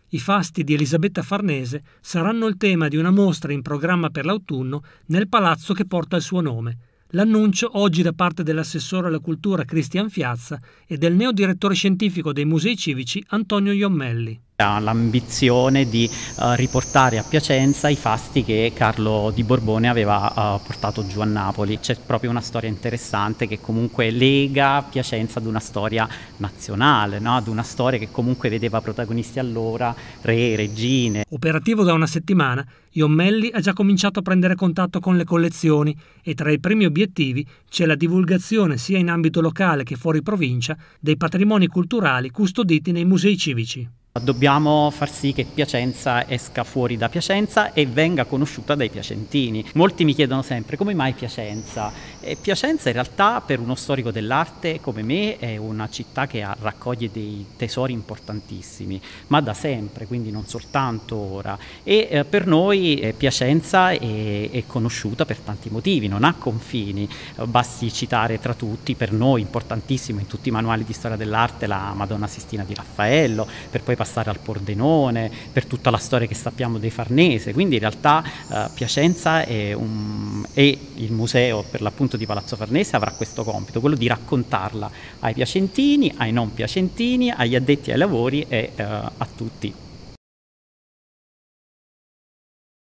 I fasti di Elisabetta Farnese saranno il tema di una mostra in programma per l'autunno nel palazzo che porta il suo nome. L'annuncio oggi da parte dell'assessore alla cultura Cristian Fiazza e del neodirettore scientifico dei musei civici Antonio Iommelli. Ha l'ambizione di riportare a Piacenza i fasti che Carlo di Borbone aveva portato giù a Napoli. C'è proprio una storia interessante che comunque lega Piacenza ad una storia nazionale, no? Ad una storia che comunque vedeva protagonisti allora re, regine. Operativo da una settimana, Iommelli ha già cominciato a prendere contatto con le collezioni e tra i primi obiettivi c'è la divulgazione sia in ambito locale che fuori provincia dei patrimoni culturali custoditi nei musei civici. Dobbiamo far sì che Piacenza esca fuori da Piacenza e venga conosciuta dai piacentini. Molti mi chiedono sempre come mai Piacenza? Piacenza in realtà per uno storico dell'arte come me è una città che raccoglie dei tesori importantissimi, ma da sempre, quindi non soltanto ora. E per noi Piacenza è conosciuta per tanti motivi, non ha confini. Basti citare tra tutti, per noi importantissimo in tutti i manuali di storia dell'arte, la Madonna Sistina di Raffaello, per poi passare al Pordenone, per tutta la storia che sappiamo dei Farnese. Quindi in realtà Piacenza e il museo per l'appunto di Palazzo Farnese avrà questo compito, quello di raccontarla ai piacentini, ai non piacentini, agli addetti ai lavori e a tutti.